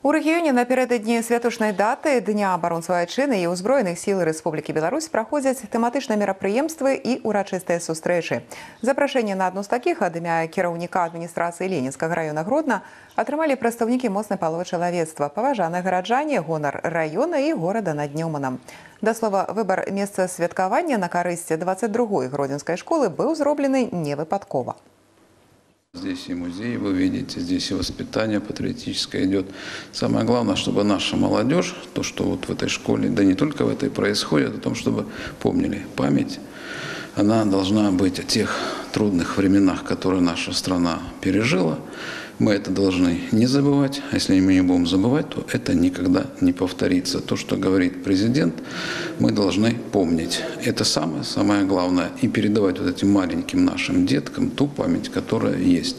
У рэгіёне напярэдадні святочнай даты Дня абаронцаў Айчыны і ўзброеных сіл Рэспублікі Беларусь праходзяць тэматычныя мерапрыемствы і урачыстыя сустрэчы. Запрашэнне на адну з такіх ад імя кіраўніка адміністрацыі Ленінскага раёна Гродна атрымалі прадстаўнікі моцнай паловы чалавецтва, паважаныя гараджане, гонар раёна і горада над Нёманам. Да слова, выбар месца святкавання на карысць 22-й гродзенскай школы быў зроблены невыпадкова. Здесь и музей, вы видите, здесь и воспитание патриотическое идет. Самое главное, чтобы наша молодежь, то, что вот в этой школе, да не только в этой происходит, о том, чтобы помнили память. Она должна быть о тех трудных временах, которые наша страна пережила. Мы это должны не забывать. А если мы не будем забывать, то это никогда не повторится. То, что говорит президент, мы должны помнить. Это самое главное. И передавать вот этим маленьким нашим деткам ту память, которая есть.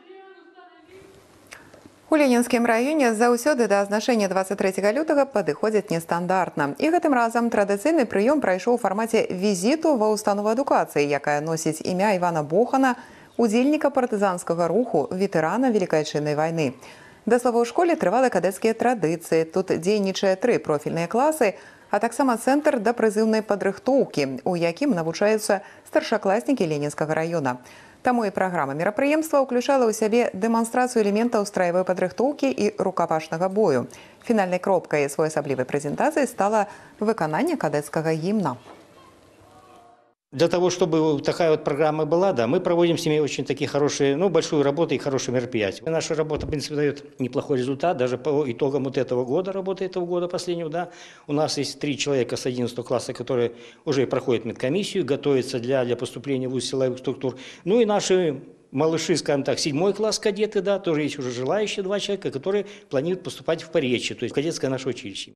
У Ленінскім раёне заўсёды да азначэння 23 лютага падыходзяць нестандартна. І гэтым разам традыцыйны прыём прайшоў у фармаце візіту ва ўстанову адукацыі, якая носіць імя Івана Бохана, удзельніка партызанскага руху, ветэрана Великай Айчыннай вайны. Да слова, у школе трывалы кадэцкія традыцыі. Тут дзейнічае 3 профільныя класы, а таксама цэнтр да прызыўнай падрыхтоўкі, у якім навучаюцца старшакласнікі Ленінскага раёна. Таму і праграма мерапрыемства ўключала ў сябе дэманстрацыю элементаў страявой падрыхтоўкі і рукапашнага бою. Фінальнай кропкай своеасаблівай прэзентацыі стала выкананне кадэцкага гімна. Для того, чтобы такая вот программа была, да, мы проводим с ними очень такие хорошие, большую работу и хорошие мероприятия. Наша работа, в принципе, дает неплохой результат, даже по итогам вот этого года, работы этого года последнего, да. У нас есть 3 человека с 11 класса, которые уже проходят медкомиссию, готовятся для поступления в вуз силовых структур. Ну и наши малыши, скажем так, 7 класс кадеты, да, тоже есть уже желающие 2 человека, которые планируют поступать в Поречье, то есть в кадетское наше училище.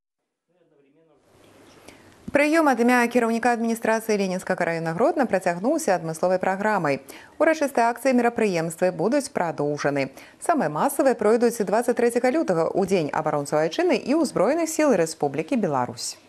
Прыём ад імя кіраўніка адміністрацыі Ленінскага раёна Гродна працягнуўся адмысловай праграмай. Урачыстыя акцыі мерапрыемствы будуць прадоўжаны. Самыя масавыя пройдуць 23 лютага ў дзень абаронцаў Айчыны і ўзброеных сіл Рэспублікі Беларусь.